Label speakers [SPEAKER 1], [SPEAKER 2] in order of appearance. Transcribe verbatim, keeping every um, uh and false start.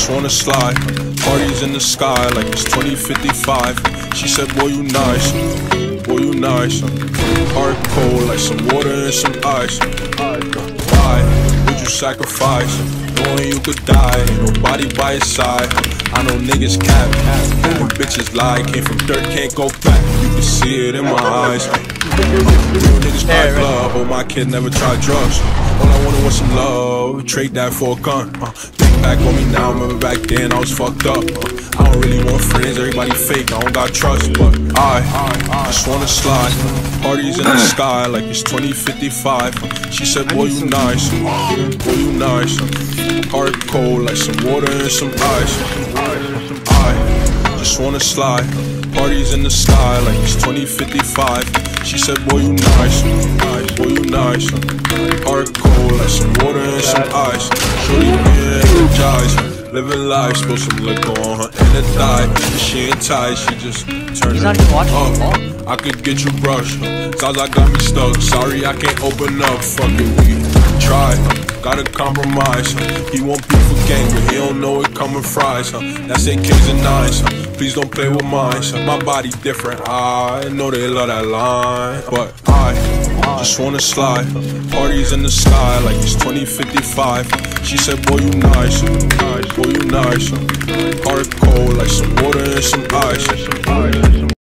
[SPEAKER 1] wanna slide. Parties in the sky like it's twenty fifty-five. She said, boy, you nice, boy, you nice. Heart cold like some water and some ice. Why would you sacrifice, knowing you could die? Ain't nobody by your side. I know niggas cap, and bitches lie. Came from dirt, can't go back. You can see it in my eyes. Real niggas buy glove, oh my kid never tried drugs. All I wanted was some love, trade that for a gun. uh, Think back on me now, remember back then I was fucked up. uh, I don't really want friends, everybody fake, I don't got trust. But I, I just wanna slide. Parties in the sky like it's twenty fifty-five. She said, boy, you nice, boy, you nice. Heart cold like some water and some ice. I just wanna slide. Parties in the sky like it's twenty fifty-five. She said, boy, you nice, boy, you nice. Heart cold like some water and some ice. Shorty being energized, living life. Spill some liquor on her and a thigh. She ain't tight, she just turned it up. I could get you brushed. Zaza got me stuck. Sorry, I can't open up. Fuck it, we try. Gotta compromise. He want beef with gang, but he don't know it coming fries. That's eight K's and nines. Please don't play with mine. My body different. I know they love that line, but I just wanna slide. Parties in the sky like it's twenty fifty-five. She said, boy, you nice, boy, you nice. Heart cold like some water and some ice.